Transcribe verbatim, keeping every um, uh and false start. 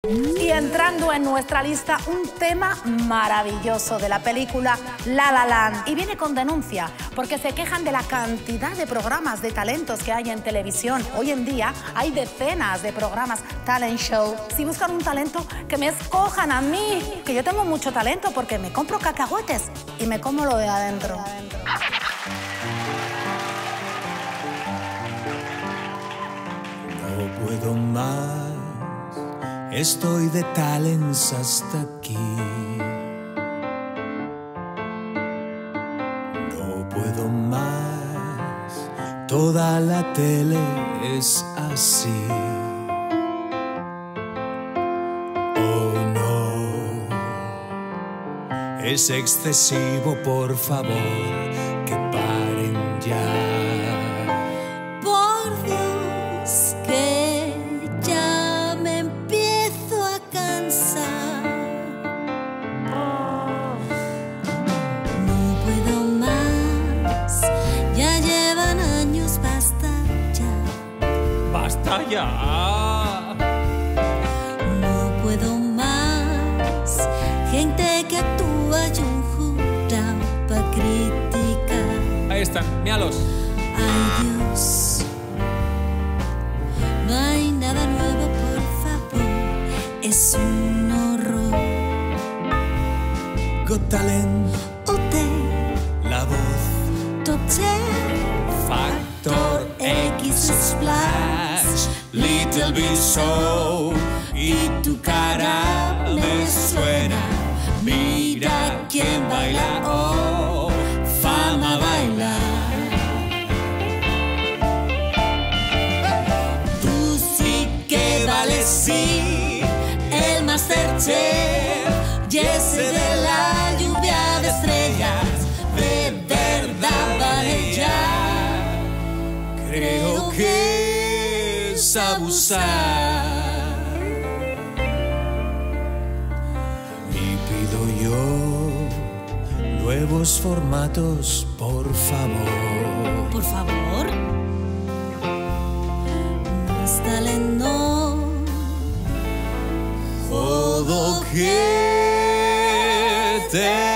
Y entrando en nuestra lista, un tema maravilloso de la película La La Land. Y viene con denuncia, porque se quejan de la cantidad de programas de talentos que hay en televisión. Hoy en día hay decenas de programas talent show. Si buscan un talento, que me escojan a mí, que yo tengo mucho talento porque me compro cacahuetes y me como lo de adentro. No puedo más. Estoy de talents hasta aquí. No puedo más. Toda la tele es así. Oh no. Es excesivo, por favor, que paren ya. Por Dios, que ya. No puedo más. Gente que actúa y un jurado para criticar. Ahí están, míralos. Ay Dios, no hay nada nuevo, por favor. Es un horror. Got Talent, Hotel, La Voz, Top Ten, Factor X, Splash, Little Big Show, y tu cara me suena. Mira quién baila, oh, Fama baila. Tú sí que vales, sí, el Masterchef, y ese de la lluvia de estrellas, de verdad vale ya. Creo que es abusar. Y pido yo nuevos formatos, por favor. por favor. Más talento. Jodo que te